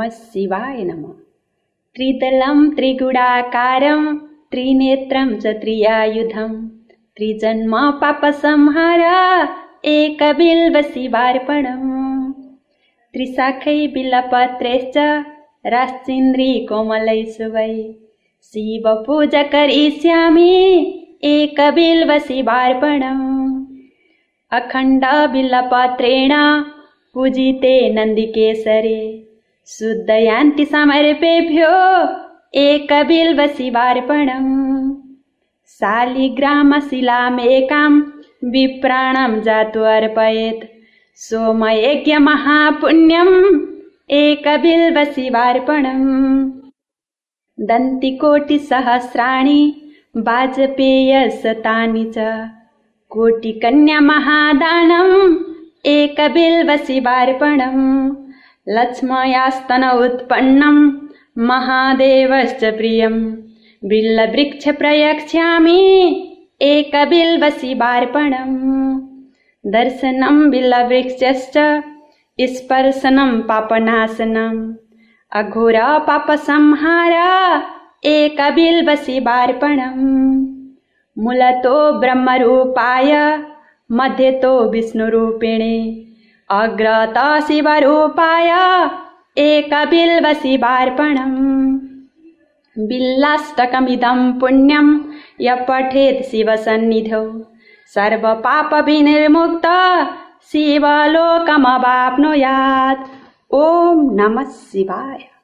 नमः शिवाय नमः। त्रिदलं त्रिगुणाकारं त्रिनेत्रं च त्रियायुधं त्रिजन्म पापसंहार एकबिल्वशिवार्पणम्। त्रिशाखै बिल्वपत्रैश्च राश्चीन्द्री कोमलै शुभै शिवपूजा करिष्यामि एकबिल्वशिवार्पणम्। अखण्ड बिल्वपत्रेण पूजिते नन्दिकेसरे शुद्धयान्ति समर्पेभ्यो एकबिल्वशिवार्पणम्। शालिग्रामशिलामेकां विप्राणां जातु अर्पयेत् सोमयज्ञमहापुण्यम् एकबिल्वशिवार्पणम्। दन्तिकोटिसहस्राणि वाजपेयशतानि च कोटिकन्यामहादानम् एकबिल्वशिवार्पणम्। लक्ष्म्यास्तन उत्पन्नं महादेवश्च प्रियं बिल्ववृक्ष प्रयक्ष्यामि एकबिल्वशिवार्पणम्। दर्शनं बिल्ववृक्षश्च स्पर्शनं पापनाशनम् अघोर पापसंहार एकबिल्वशिवार्पणम्। मूलतो ब्रह्मरूपाय मध्यतो विष्णुरूपिणे अग्रतो शिवरूपाय एकबिल्वशिवार्पणम्। बिल्वाष्टकमिदं पुण्यं यः पठेत् शिवसन्निधौ सर्वपापविनिर्मुक्तः शिवलोकमवाप्नुयात्। ॐ नमः शिवाय।